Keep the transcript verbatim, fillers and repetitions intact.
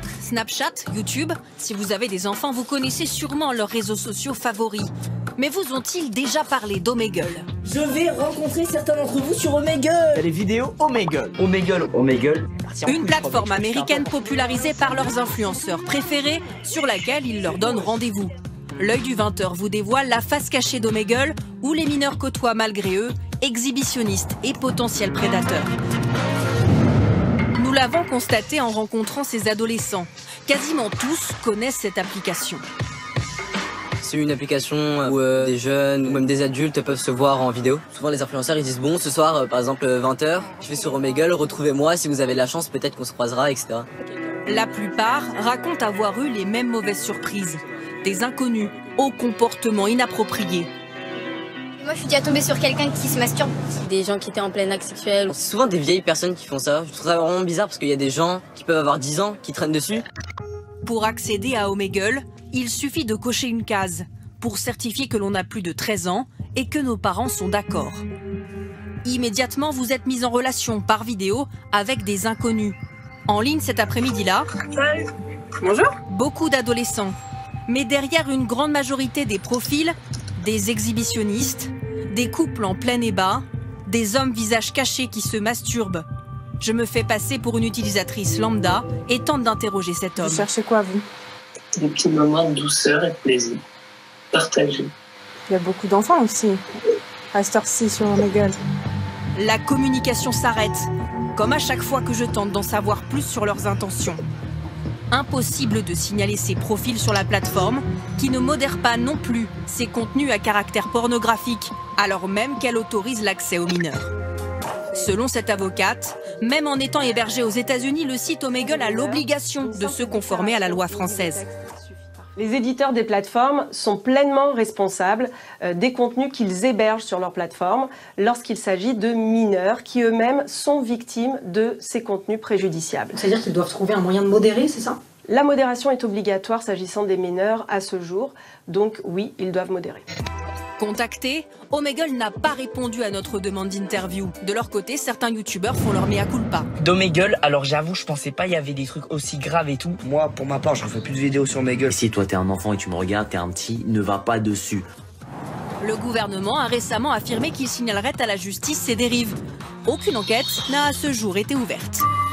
Snapchat, YouTube. Si vous avez des enfants, vous connaissez sûrement leurs réseaux sociaux favoris. Mais vous ont-ils déjà parlé d'Omegle? Je vais rencontrer certains d'entre vous sur Omegle. Il y a les vidéos Omegle. Omegle, Omegle. Une plateforme américaine popularisée par leurs influenceurs préférés, sur laquelle ils leur donnent rendez-vous. L'œil du vingt heures vous dévoile la face cachée d'Omegle, où les mineurs côtoient malgré eux exhibitionnistes et potentiels prédateurs. Nous l'avons constaté en rencontrant ces adolescents. Quasiment tous connaissent cette application. C'est une application où euh, des jeunes ou même des adultes peuvent se voir en vidéo. Souvent les influenceurs ils disent bon ce soir euh, par exemple vingt heures, je vais sur Omegle, retrouvez-moi si vous avez la chance, peut-être qu'on se croisera, et cetera. La plupart racontent avoir eu les mêmes mauvaises surprises. Des inconnus au comportement inapproprié. Moi je suis déjà tombée sur quelqu'un qui se masturbe. Des gens qui étaient en plein acte sexuel. C'est souvent des vieilles personnes qui font ça. Je trouve ça vraiment bizarre parce qu'il y a des gens qui peuvent avoir dix ans qui traînent dessus. Pour accéder à Omegle, il suffit de cocher une case pour certifier que l'on a plus de treize ans et que nos parents sont d'accord. Immédiatement, vous êtes mis en relation par vidéo avec des inconnus. En ligne cet après-midi-là, bonjour. Beaucoup d'adolescents. Mais derrière une grande majorité des profils, des exhibitionnistes, des couples en plein ébat, des hommes visages cachés qui se masturbent. Je me fais passer pour une utilisatrice lambda et tente d'interroger cet homme. Vous cherchez quoi, vous? Des petits moments de douceur et de plaisir. Partagés. Il y a beaucoup d'enfants aussi, à cette heure-ci sur Omegle. La communication s'arrête, comme à chaque fois que je tente d'en savoir plus sur leurs intentions. Impossible de signaler ces profils sur la plateforme, qui ne modère pas non plus ces contenus à caractère pornographique, alors même qu'elle autorise l'accès aux mineurs. Selon cette avocate, même en étant hébergé aux États-Unis, le site Omegle a l'obligation de se conformer à la loi française. Les éditeurs des plateformes sont pleinement responsables euh, des contenus qu'ils hébergent sur leur plateforme lorsqu'il s'agit de mineurs qui eux-mêmes sont victimes de ces contenus préjudiciables. C'est-à-dire qu'ils doivent trouver un moyen de modérer, c'est ça? La modération est obligatoire s'agissant des mineurs à ce jour, donc oui, ils doivent modérer. Contacté, Omegle n'a pas répondu à notre demande d'interview. De leur côté, certains youtubeurs font leur mea culpa. D'Omegle, alors j'avoue, je pensais pas il y avait des trucs aussi graves et tout. Moi, pour ma part, j'en fais plus de vidéos sur Omegle. Si toi t'es un enfant et tu me regardes, t'es un petit, ne va pas dessus. Le gouvernement a récemment affirmé qu'il signalerait à la justice ces dérives. Aucune enquête n'a à ce jour été ouverte.